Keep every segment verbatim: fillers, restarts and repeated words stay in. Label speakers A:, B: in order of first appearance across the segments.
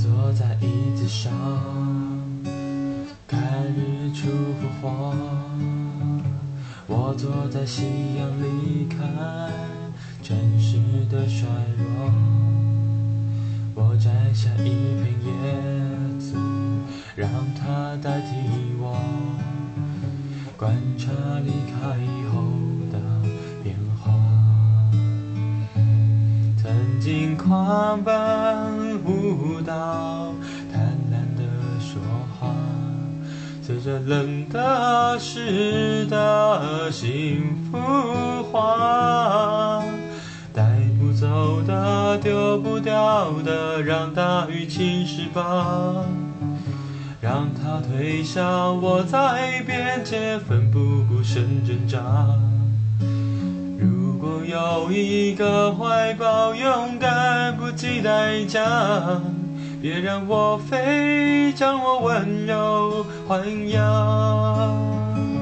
A: 坐在椅子上，看日出复活。我坐在夕阳里，看城市的衰弱。我摘下一片叶子，让它代替我，观察离开后的变化。曾经狂奔舞蹈，贪婪地说话，随着冷的湿的幸福化，带不走的丢不掉的，让大雨侵蚀吧，让它推向我在边界奋不顾身挣扎。如果有一个怀抱勇敢不计代价，别让我飞，将我温柔豢养。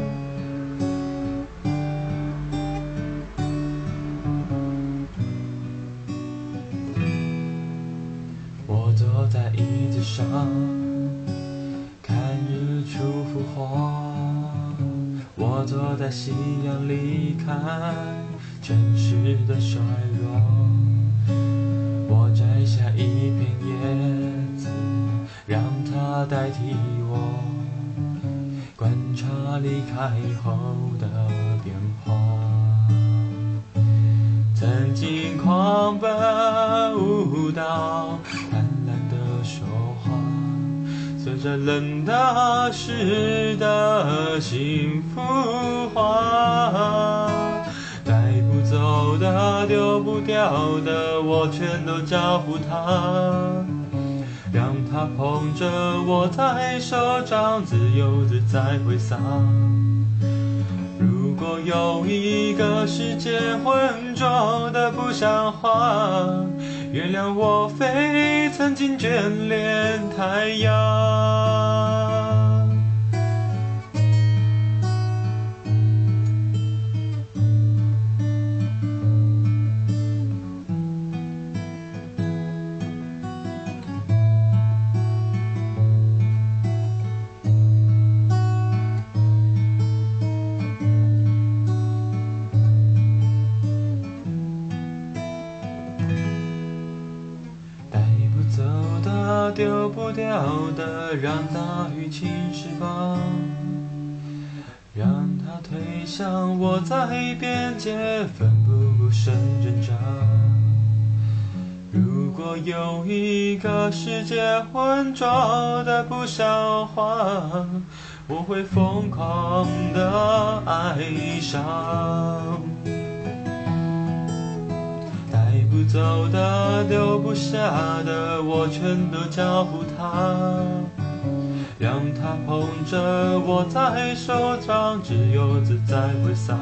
A: 我坐在椅子上，看日出复活。我坐在夕阳里，看城市的衰弱。我摘下一片叶子，让它代替我，观察离开后的变化。曾经狂奔舞蹈，贪婪地说话，随着冷的湿的幸福化，带不走的丢不掉的，我全都交付他，让他捧着我在手掌，自由自在挥洒。如果有一个世界浑浊的不像话，原谅我非曾经眷恋太阳。丢不掉的，让大雨侵蚀吧，让它推向我在边界奋不顾身挣扎。如果有一个世界浑浊的不像话，我会疯狂的爱上。带不走的，留不下的，我全都交付他，让他捧着我在手掌，自由自在挥洒。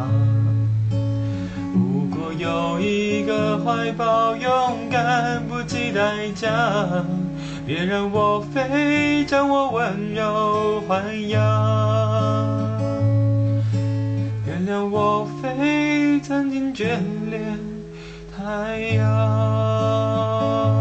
A: 如果有一个怀抱勇敢不计代价，别让我飞，将我温柔豢养。原谅我非曾经眷恋太阳。